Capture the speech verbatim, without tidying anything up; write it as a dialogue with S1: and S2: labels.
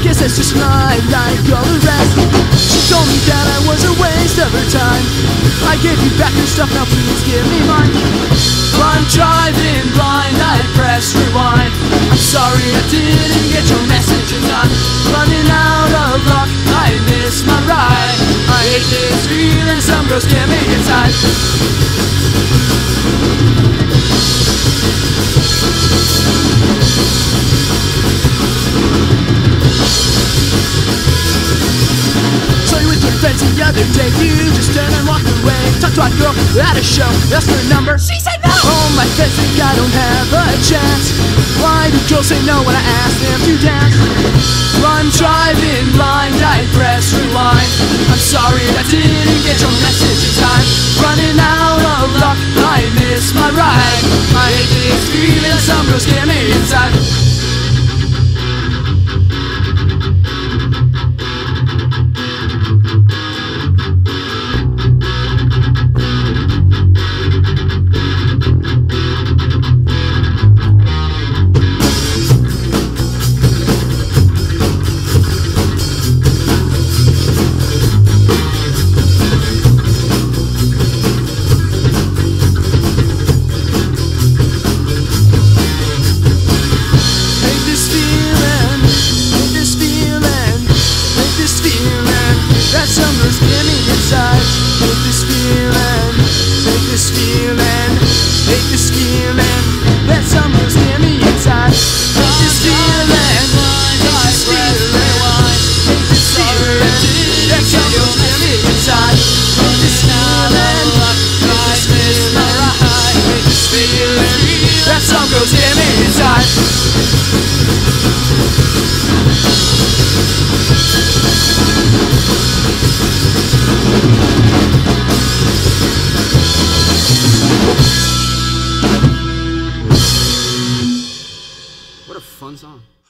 S1: guess that's just life like all the rest. She told me that I was a waste of her time. I gave you back your stuff, now please give me mine. I'm driving blind, I press rewind. I'm sorry I didn't get your message in time. Running out of luck, I missed my ride. I hate this feeling some girls get me inside. The other day you just turned and walked away. Talked to a girl at a show, asked her number, she said no. Oh, my friends think I don't have a chance. Why do girls say no when I ask them to dance? I'm driving blind, I press rewind. I'm sorry I didn't get your message in time. Running out of luck, I missed my ride. I hate this feeling some girls get me inside. That summer's get me inside. Hate this feeling, hate this feeling, hate this feeling. That summer's get me inside. Hate this feeling, hate this feeling, hate this feeling. That summer's get me inside. Hate this feeling, hate this feeling, hate this feeling. That summer's get me inside.
S2: What a fun song.